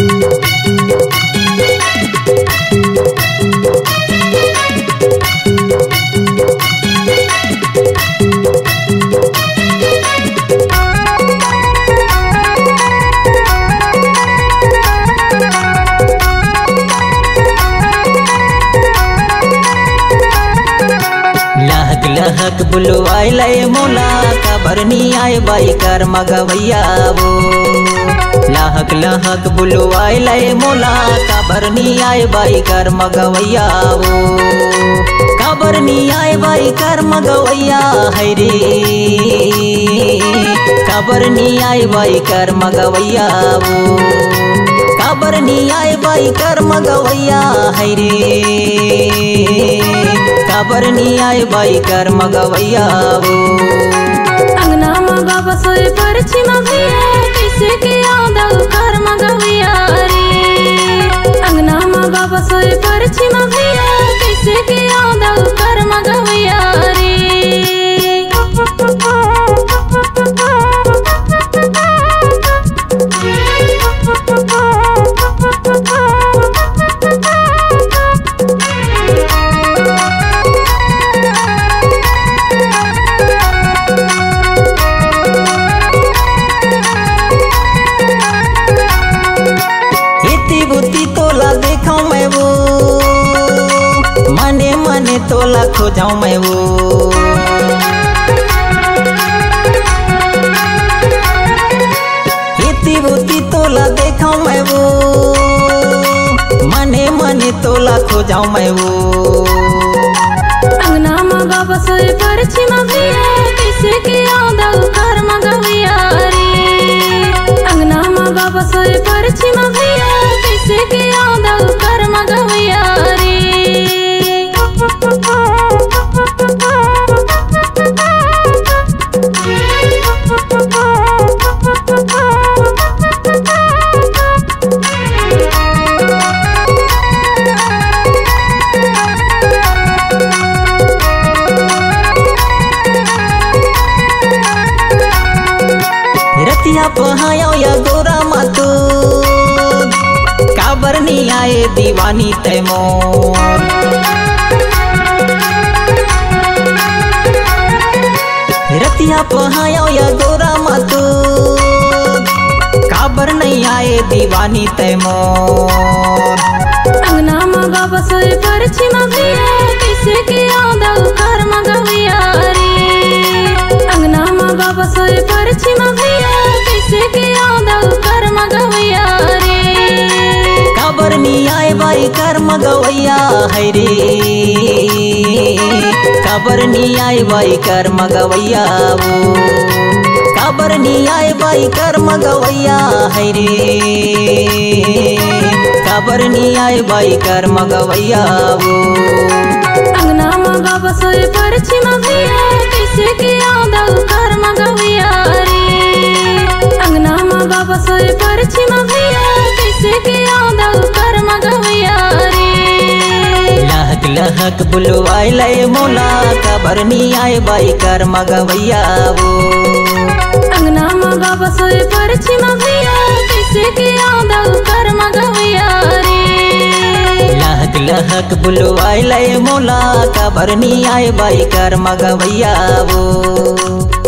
लहक बुलवाई लय मोला खबर नी आए बाई कर मगवैया वो। लहक लहक बुलवाई लय मोला खबर नी आए बाई कर मगवैया वो। खबर नी आए बाई कर मगवैया है रे। खबर नी आए बाई कर मगवैया वो। खबर नी आए बाई कर मगवैया है रे। खबर नी आए बाई कर मगवैया वो। अंगना मगा बसोए परछी मगैया किसे के आदा कर मगवैया रे। अंगना मगा बसोए परछी मगैया किसे के आदा कर मगवैया रे। मने मने तोला खोजाऊं मैं वो। इति बुति तोला देखाऊं मैं वो। मने मने तोला खोजाऊं मैं वो। अंगना मगा बसोए परछी मगैया किसे के आदा कर मगवैया रे। अंगना मगा बसोए परछी मगैया किसे के आदा कर मगवैया रे। रतिया पहायो या गोरा मातू काबर नी आए दीवानी तैमोर। रतिया पहायो या गोरा मातू काबर नहीं आए दीवानी तैमोर। अंगना मगा बसोए परछी मगैया किसे के आदा कर मगवैया रे। अंगना मगा बसोए परछी मगैया किसे के आदा कर मगवैया रे। खबर नी आए बाई कर मगवैया है रे। खबर नी आए बाई कर मगवैया वो। खबर नी आए बाई कर मगवैया है रे। खबर नी आए बाई कर मगवैया वो। अंगना मगा बसोए परछी मगैया किसे के आदा कर मगवैया रे। अंगना मगा बसोए परछी मगैया किसे के आदा कर मगवैया रे। लहक लहक बुलवाई लय मोला खबर नी आए बाई कर मगवैया वो। अंगना मगा बसोए परछी मगैया किसे के आदा कर मगवैया रे। लहक लहक बुलवाई लय मोला खबर नी आए बाई कर मगवैया वो।